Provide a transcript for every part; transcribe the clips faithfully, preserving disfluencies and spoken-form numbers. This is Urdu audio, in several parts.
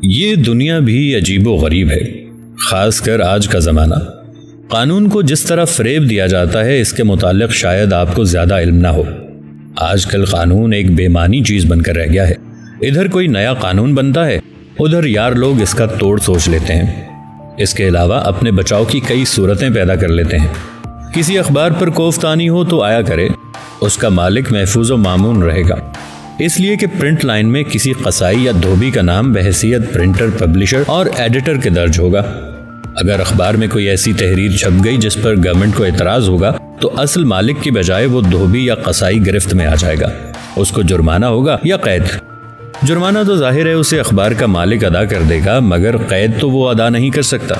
یہ دنیا بھی عجیب و غریب ہے، خاص کر آج کا زمانہ۔ قانون کو جس طرح فریب دیا جاتا ہے اس کے متعلق شاید آپ کو زیادہ علم نہ ہو۔ آج کل قانون ایک بے معنی چیز بن کر رہ گیا ہے۔ ادھر کوئی نیا قانون بنتا ہے، ادھر یار لوگ اس کا توڑ سوچ لیتے ہیں۔ اس کے علاوہ اپنے بچاؤ کی کئی صورتیں پیدا کر لیتے ہیں۔ کسی اخبار پر کوفتانی ہو تو آیا کرے، اس کا مالک محفوظ و مامون رہے گا، اس لیے کہ پرنٹ لائن میں کسی قصائی یا دھوبی کا نام بحیثیت پرنٹر، پبلشر اور ایڈیٹر کے درج ہوگا۔ اگر اخبار میں کوئی ایسی تحریر چھپ گئی جس پر گورنمنٹ کو اعتراض ہوگا تو اصل مالک کی بجائے وہ دھوبی یا قصائی گرفت میں آ جائے گا۔ اس کو جرمانہ ہوگا یا قید۔ جرمانہ تو ظاہر ہے اسے اخبار کا مالک ادا کر دے گا، مگر قید تو وہ ادا نہیں کر سکتا۔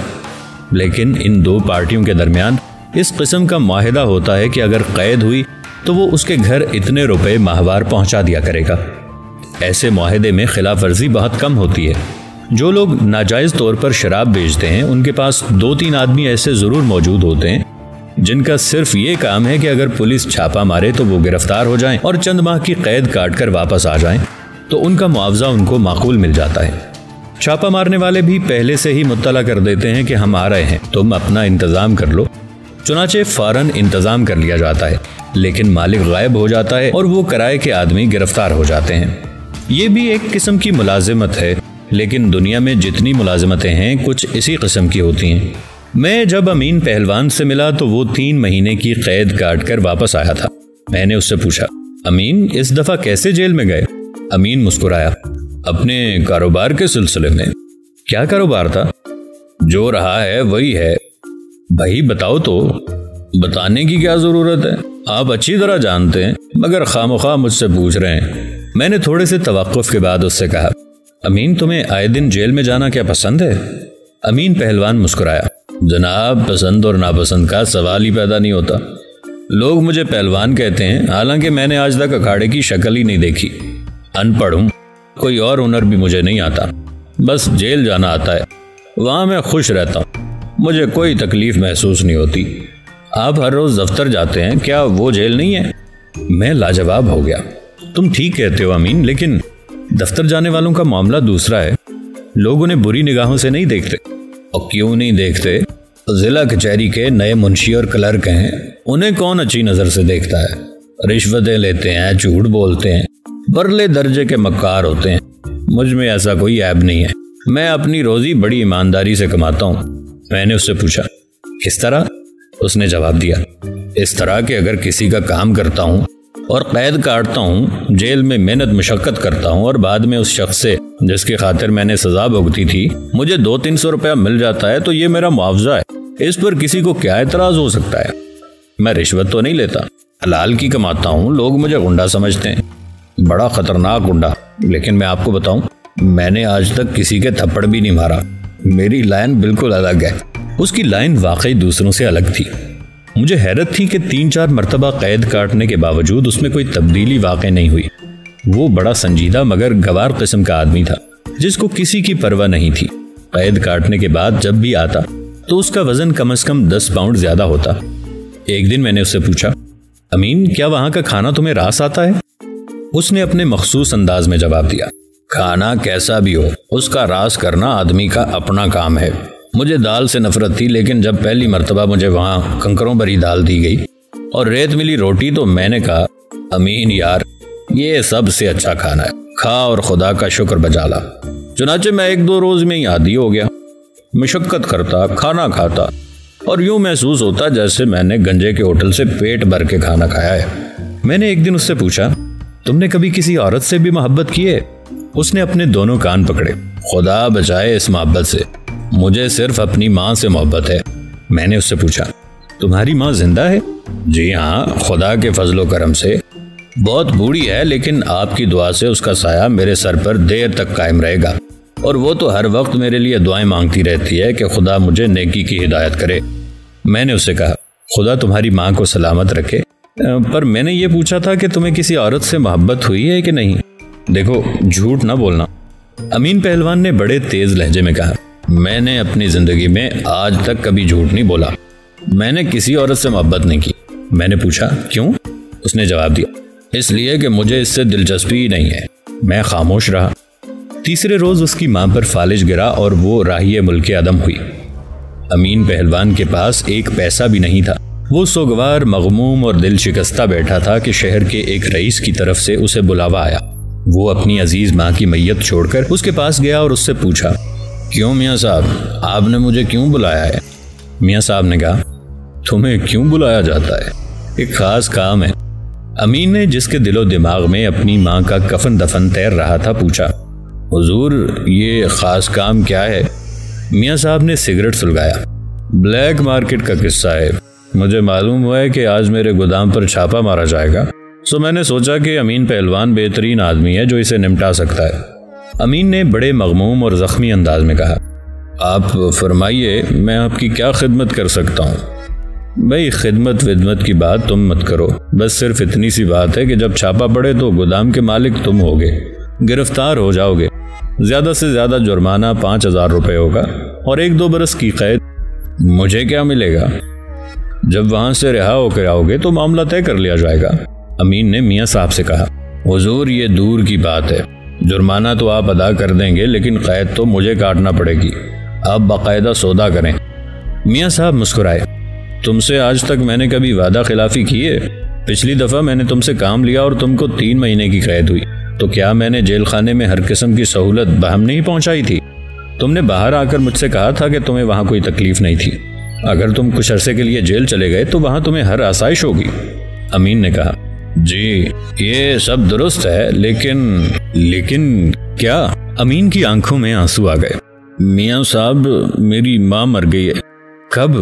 لیکن ان دو پارٹیوں کے درمیان اس قسم کا معاہدہ ہوتا ہے کہ اگر قید ہوئی تو وہ اس کے گھر اتنے روپے ماہوار پہنچا دیا کرے گا۔ ایسے معاہدے میں خلاف ورزی بہت کم ہوتی ہے۔ جو لوگ ناجائز طور پر شراب بیچتے ہیں ان کے پاس دو تین آدمی ایسے ضرور موجود ہوتے ہیں جن کا صرف یہ کام ہے کہ اگر پولیس چھاپا مارے تو وہ گرفتار ہو جائیں اور چند ماہ کی قید کاٹ کر واپس آ جائیں تو ان کا معاوضہ ان کو معقول مل جاتا ہے۔ چھاپا مارنے والے بھی پہلے سے ہی مطلع کر دیتے ہیں کہ ہم آ رہے ہیں، تم اپنا انتظام کر لو، چنانچہ فوراً انتظام کر لیا جاتا ہے، لیکن مالک غائب ہو جاتا ہے اور وہ کرائے کے آدمی گرفتار ہو جاتے ہیں۔ یہ بھی ایک قسم کی ملازمت ہے، لیکن دنیا میں جتنی ملازمتیں ہیں کچھ اسی قسم کی ہوتی ہیں۔ میں جب امین پہلوان سے ملا تو وہ تین مہینے کی قید کاٹ کر واپس آیا تھا۔ میں نے اس سے پوچھا، امین اس دفعہ کیسے جیل میں گئے؟ امین مسکرایا، اپنے کاروبار کے سلسلے میں۔ کیا کاروبار تھا؟ جو رہا ہے وہی ہے۔ بھائی بتاؤ تو۔ بتانے کی کیا ضرورت ہے، آپ اچھی طرح جانتے ہیں، مگر خامخواہ مجھ سے پوچھ رہے ہیں۔ میں نے تھوڑے سے توقف کے بعد اس سے کہا، امین تمہیں آئے دن جیل میں جانا کیا پسند ہے؟ امین پہلوان مسکرایا، جناب پسند اور ناپسند کا سوال ہی پیدا نہیں ہوتا۔ لوگ مجھے پہلوان کہتے ہیں، حالانکہ میں نے آج تک اکھاڑے کی شکل ہی نہیں دیکھی۔ ان پڑھ ہوں، کوئی اور ہنر بھی مجھے نہیں آتا، بس جیل جانا آتا ہے، وہاں میں خوش رہتا ہوں، مجھے کوئی تکلیف محسوس نہیں ہوتی۔ آپ ہر روز دفتر جاتے ہیں، کیا وہ جیل نہیں ہے؟ میں لاجواب ہو گیا، تم ٹھیک کہتے ہو امین، لیکن دفتر جانے والوں کا معاملہ دوسرا ہے، لوگ انہیں بری نگاہوں سے نہیں دیکھتے۔ اور کیوں نہیں دیکھتے؟ ضلع کچہری کے نئے منشی اور کلرک ہیں، انہیں کون اچھی نظر سے دیکھتا ہے؟ رشوتیں لیتے ہیں، جھوٹ بولتے ہیں، برلے درجے کے مکار ہوتے ہیں۔ مجھ میں ایسا کوئی عیب نہیں ہے، میں اپنی روزی بڑی ایمانداری سے کماتا ہوں۔ میں نے اس سے پوچھا، کس طرح؟ اس نے جواب دیا، اس طرح کہ اگر کسی کا کام کرتا ہوں اور قید کاٹتا ہوں، جیل میں محنت مشقت کرتا ہوں اور بعد میں اس شخص سے جس کی خاطر میں نے سزا بھگتی تھی مجھے دو تین سو روپیہ مل جاتا ہے تو یہ میرا معاوضہ ہے، اس پر کسی کو کیا اعتراض ہو سکتا ہے؟ میں رشوت تو نہیں لیتا، حلال کی کماتا ہوں، لوگ مجھے گنڈا سمجھتے ہیں، بڑا خطرناک گنڈا، لیکن میں آپ کو بتاؤں میں نے آج تک کسی کے تھپڑ بھی نہیں مارا، میری لائن بالکل الگ ہے۔ اس کی لائن واقعی دوسروں سے الگ تھی۔ مجھے حیرت تھی کہ تین چار مرتبہ قید کاٹنے کے باوجود اس میں کوئی تبدیلی واقع نہیں ہوئی۔ وہ بڑا سنجیدہ مگر گوار قسم کا آدمی تھا جس کو کسی کی پرواہ نہیں تھی۔ قید کاٹنے کے بعد جب بھی آتا تو اس کا وزن کم از کم دس پاؤنڈ زیادہ ہوتا۔ ایک دن میں نے اس سے پوچھا، امین کیا وہاں کا کھانا تمہیں راس آتا ہے؟ اس نے اپنے مخصوص انداز میں جواب دیا، کھانا کیسا بھی ہو اس کا راس کرنا آدمی کا اپنا کام ہے۔ مجھے دال سے نفرت تھی، لیکن جب پہلی مرتبہ مجھے وہاں کنکروں بھری دال دی گئی اور ریت ملی روٹی تو میں نے کہا، امین یار یہ سب سے اچھا کھانا ہے، کھا اور خدا کا شکر بجا لا۔ چنانچہ میں ایک دو روز میں ہی عادی ہو گیا، مشقت کرتا، کھانا کھاتا اور یوں محسوس ہوتا جیسے میں نے گنجے کے ہوٹل سے پیٹ بھر کے کھانا کھایا ہے۔ میں نے ایک دن اس سے پوچھا، تم نے کبھی کسی عورت سے بھی محبت کی ہے؟ اس نے اپنے دونوں کان پکڑے، خدا بچائے اس محبت سے، مجھے صرف اپنی ماں سے محبت ہے۔ میں نے اس سے پوچھا، تمہاری ماں زندہ ہے؟ جی ہاں، خدا کے فضل و کرم سے، بہت بوڑھی ہے لیکن آپ کی دعا سے اس کا سایہ میرے سر پر دیر تک قائم رہے گا، اور وہ تو ہر وقت میرے لیے دعائیں مانگتی رہتی ہے کہ خدا مجھے نیکی کی ہدایت کرے۔ میں نے اس سے کہا، خدا تمہاری ماں کو سلامت رکھے، پر میں نے یہ پوچھا تھا کہ تمہیں کسی عورت سے محبت ہوئی ہے کہ نہیں؟ دیکھو جھوٹ نہ بولنا۔ امین پہلوان نے بڑے تیز لہجے میں کہا، میں نے اپنی زندگی میں آج تک کبھی جھوٹ نہیں بولا، میں نے کسی عورت سے محبت نہیں کی۔ میں نے پوچھا، کیوں؟ اس نے جواب دیا، اس لیے کہ مجھے اس سے دلچسپی ہی نہیں ہے۔ میں خاموش رہا۔ تیسرے روز اس کی ماں پر فالج گرا اور وہ راہی ملک عدم ہوئی۔ امین پہلوان کے پاس ایک پیسہ بھی نہیں تھا۔ وہ سوگوار، مغموم اور دل شکستہ بیٹھا تھا کہ شہر کے ایک رئیس کی طرف سے اسے بلاوا آیا۔ وہ اپنی عزیز ماں کی میت چھوڑ کر اس کے پاس گیا اور اس سے پوچھا، کیوں میاں صاحب، آپ نے مجھے کیوں بلایا ہے؟ میاں صاحب نے کہا، تمہیں کیوں بلایا جاتا ہے؟ ایک خاص کام ہے۔ امین نے، جس کے دل و دماغ میں اپنی ماں کا کفن دفن تیر رہا تھا، پوچھا، حضور یہ خاص کام کیا ہے؟ میاں صاحب نے سگریٹ سلگایا۔ بلیک مارکیٹ کا قصہ ہے۔ مجھے معلوم ہوا ہے کہ آج میرے گودام پر چھاپا مارا جائے گا، سو میں نے سوچا کہ امین پہلوان بہترین آدمی ہے جو اسے نمٹا سکتا ہے۔ امین نے بڑے مغموم اور زخمی انداز میں کہا، آپ فرمائیے، میں آپ کی کیا خدمت کر سکتا ہوں؟ بھئی خدمت ودمت کی بات تم مت کرو، بس صرف اتنی سی بات ہے کہ جب چھاپا پڑے تو گودام کے مالک تم ہوگے، گرفتار ہو جاؤ گے، زیادہ سے زیادہ جرمانہ پانچ ہزار روپے ہوگا اور ایک دو برس کی قید۔ مجھے کیا ملے گا؟ جب وہاں سے رہا ہو کر آؤ گے تو معاملہ طے کر لیا جائے گا۔ امین نے میاں صاحب سے کہا، حضور یہ دور کی بات ہے، جرمانہ تو آپ ادا کر دیں گے لیکن قید تو مجھے کاٹنا پڑے گی، آپ باقاعدہ سودا کریں۔ میاں صاحب مسکرائے، تم سے آج تک میں نے کبھی وعدہ خلافی کی ہے؟ پچھلی دفعہ میں نے تم سے کام لیا اور تم کو تین مہینے کی قید ہوئی، تو کیا میں نے جیل خانے میں ہر قسم کی سہولت بہم نہیں پہنچائی تھی؟ تم نے باہر آ کر مجھ سے کہا تھا کہ تمہیں وہاں کوئی تکلیف نہیں تھی، اگر تم کچھ عرصے کے لیے جیل چلے گئے تو وہاں تمہیں ہر آسائش ہوگی۔ امین نے کہا، جی یہ سب درست ہے، لیکن لیکن کیا؟ امین کی آنکھوں میں آنسو آ گئے۔ میاں صاحب میری ماں مر گئی ہے۔ کب؟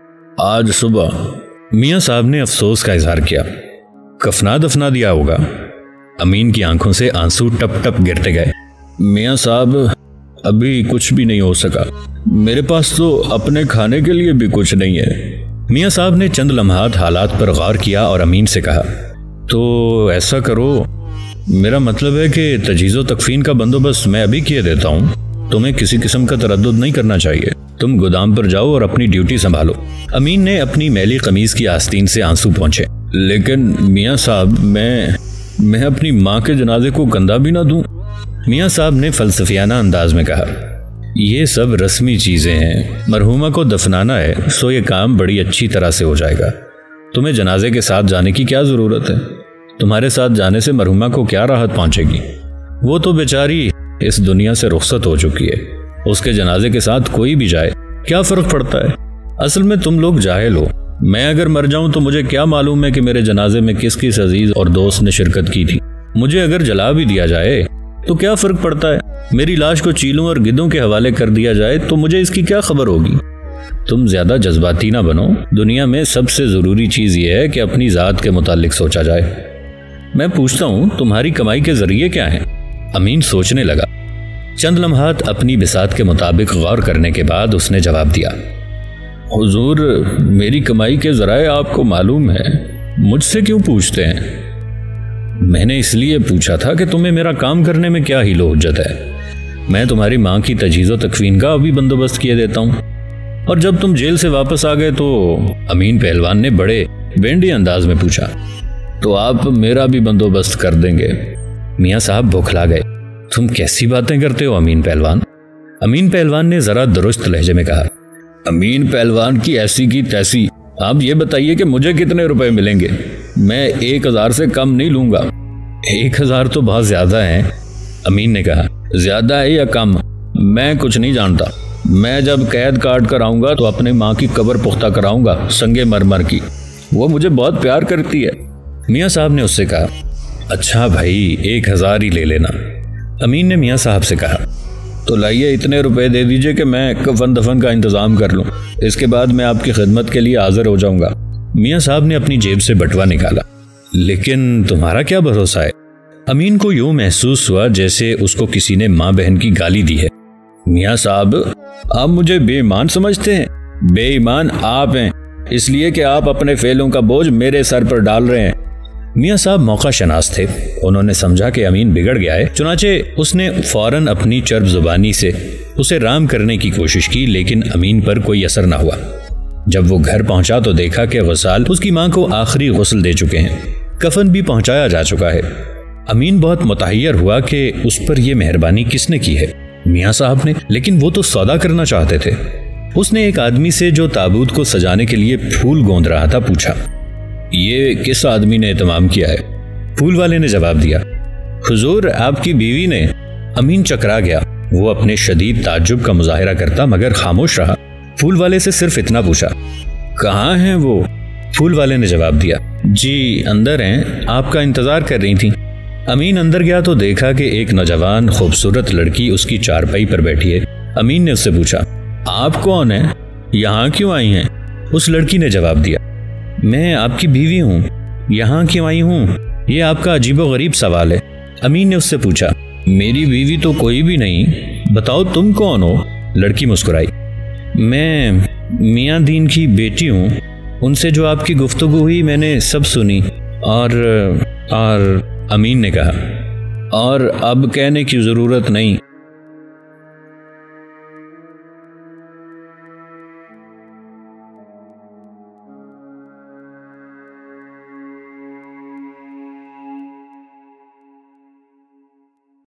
آج صبح۔ میاں صاحب نے افسوس کا اظہار کیا۔ کفنا دفنا دیا ہوگا؟ امین کی آنکھوں سے آنسو ٹپ ٹپ گرتے گئے۔ میاں صاحب ابھی کچھ بھی نہیں ہو سکا، میرے پاس تو اپنے کھانے کے لیے بھی کچھ نہیں ہے۔ میاں صاحب نے چند لمحات حالات پر غور کیا اور امین سے کہا، تو ایسا کرو، میرا مطلب ہے کہ تجہیز و تکفین کا بندوبست میں ابھی کیے دیتا ہوں، تمہیں کسی قسم کا تردد نہیں کرنا چاہیے، تم گودام پر جاؤ اور اپنی ڈیوٹی سنبھالو۔ امین نے اپنی میلی قمیض کی آستین سے آنسو پہنچے۔ لیکن میاں صاحب میں میں اپنی ماں کے جنازے کو کندھا بھی نہ دوں۔ میاں صاحب نے فلسفیانہ انداز میں کہا، یہ سب رسمی چیزیں ہیں، مرحومہ کو دفنانا ہے سو یہ کام بڑی اچھی طرح سے ہو جائے گا، تمہیں جنازے کے ساتھ جانے کی کیا ضرورت ہے؟ تمہارے ساتھ جانے سے مرحومہ کو کیا راحت پہنچے گی؟ وہ تو بیچاری اس دنیا سے رخصت ہو چکی ہے، اس کے جنازے کے ساتھ کوئی بھی جائے کیا فرق پڑتا ہے؟ اصل میں تم لوگ جاہل ہو، میں اگر مر جاؤں تو مجھے کیا معلوم ہے کہ میرے جنازے میں کس کس عزیز اور دوست نے شرکت کی تھی؟ مجھے اگر جلا بھی دیا جائے تو کیا فرق پڑتا ہے؟ میری لاش کو چیلوں اور گدھوں کے حوالے کر دیا جائے تو مجھے اس کی کیا خبر ہوگی؟ تم زیادہ جذباتی نہ بنو، دنیا میں سب سے ضروری چیز یہ ہے کہ اپنی ذات کے متعلق سوچا جائے۔ میں پوچھتا ہوں تمہاری کمائی کے ذریعے کیا ہیں؟ امین سوچنے لگا۔ چند لمحات اپنی بساط کے مطابق غور کرنے کے بعد اس نے جواب دیا، حضور میری کمائی کے ذرائع آپ کو معلوم ہے، مجھ سے کیوں پوچھتے ہیں؟ میں نے اس لیے پوچھا تھا کہ تمہیں میرا کام کرنے میں کیا حیل و حجت ہے۔ میں تمہاری ماں کی تجہیز و تکفین کا ابھی بندوبست کیے دیتا ہوں، اور جب تم جیل سے واپس آ گئے تو امین پہلوان نے بڑے بینڈی انداز میں پوچھا، تو آپ میرا بھی بندوبست کر دیں گے؟ میاں صاحب بوکھلا گئے۔ تم کیسی باتیں کرتے ہو امین پہلوان؟ امین پہلوان نے ذرا درست لہجے میں کہا، امین پہلوان کی ایسی کی تیسی، آپ یہ بتائیے کہ مجھے کتنے روپے ملیں گے؟ میں ایک ہزار سے کم نہیں لوں گا۔ ایک ہزار تو بہت زیادہ ہیں، امین نے کہا۔ زیادہ ہے یا کم میں کچھ نہیں جانتا، میں جب قید کاٹ کر آؤں گا تو اپنے ماں کی قبر پختہ کراؤں گا سنگے مرمر کی، وہ مجھے بہت پیار کرتی ہے۔ میاں صاحب نے اس سے کہا، اچھا بھائی ایک ہزار ہی لے لینا۔ امین نے میاں صاحب سے کہا، تو لائیے اتنے روپے دے دیجئے کہ میں کفن دفن کا انتظام کر لوں، اس کے بعد میں آپ کی خدمت کے لیے حاضر ہو جاؤں گا۔ میاں صاحب نے اپنی جیب سے بٹوا نکالا۔ لیکن تمہارا کیا بھروسہ ہے؟ امین کو یوں محسوس ہوا جیسے اس کو کسی نے ماں بہن کی گالی دی ہے۔ میاں صاحب آپ مجھے بے ایمان سمجھتے ہیں؟ بے ایمان آپ ہیں، اس لیے کہ آپ اپنے فعلوں کا بوجھ میرے سر پر ڈال رہے ہیں۔ میاں صاحب موقع شناس تھے، انہوں نے سمجھا کہ امین بگڑ گیا ہے، چنانچہ اس نے فوراً اپنی چرب زبانی سے اسے رام کرنے کی کوشش کی، لیکن امین پر کوئی اثر نہ ہوا۔ جب وہ گھر پہنچا تو دیکھا کہ غسال اس کی ماں کو آخری غسل دے چکے ہیں، کفن بھی پہنچایا جا چکا ہے۔ امین بہت متحیر ہوا کہ اس پر یہ مہربانی کس نے کی ہے، میاں صاحب نے، لیکن وہ تو سودا کرنا چاہتے تھے۔ اس نے ایک آدمی سے جو تابوت کو سجانے کے لیے پھول گوندھ رہا تھا پوچھا، یہ کس آدمی نے اہتمام کیا ہے؟ پھول والے نے جواب دیا، حضور آپ کی بیوی نے۔ امین چکرا گیا، وہ اپنے شدید تعجب کا مظاہرہ کرتا مگر خاموش رہا۔ پھول والے سے صرف اتنا پوچھا، کہاں ہیں وہ؟ پھول والے نے جواب دیا، جی اندر ہیں، آپ کا انتظار کر رہی تھیں۔ امین اندر گیا تو دیکھا کہ ایک نوجوان خوبصورت لڑکی اس کی چارپائی پر بیٹھی ہے۔ امین نے اس سے پوچھا، آپ کون ہیں؟ یہاں کیوں آئی ہیں؟ اس لڑکی نے جواب دیا، میں آپ کی بیوی ہوں، یہاں کیوں آئی ہوں؟ یہ آپ کا عجیب و غریب سوال ہے۔ امین نے اس سے پوچھا، میری بیوی تو کوئی بھی نہیں، بتاؤ تم کون ہو؟ لڑکی مسکرائی، میں میاں دین کی بیٹی ہوں، ان سے جو آپ کی گفتگو ہوئی میں نے سب سنی، اور اور امین نے کہا، اور اب کہنے کی ضرورت نہیں،